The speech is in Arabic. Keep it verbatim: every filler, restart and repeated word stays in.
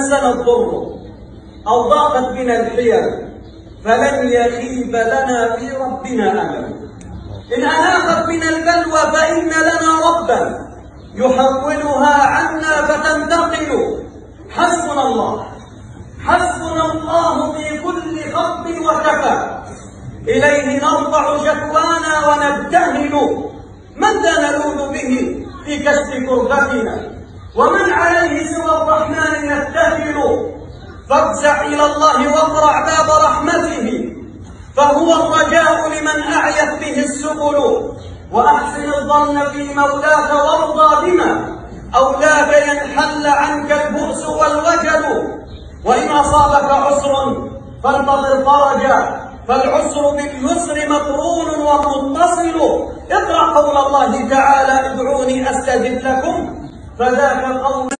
مسنا الضر أو ضاقت بنا الحيل فلن يخيب لنا في ربنا أمل. إن أناخت بنا البلوى فإن لنا ربا يحولها عنا فتنتقل. حسبنا الله حسبنا الله في كل خط وكفى، إليه نرفع شكوانا ونبتهل. من ذا نلوذ به في كشف كربتنا ومن عليه سوى الرحمن نتكل. فافزع إلى الله واقرع باب رحمته فهو الرجاء لمن أعيت به السبل. وأحسن الظن في مولاك وارضى بما أولاك ينحل عنك البؤس والوجل. وإن أصابك عسر فانتظر فرجا فالعسر باليسر مقرون ومتصل. اقرأ قول الله تعالى ادعوني أستجب لكم فذاك قول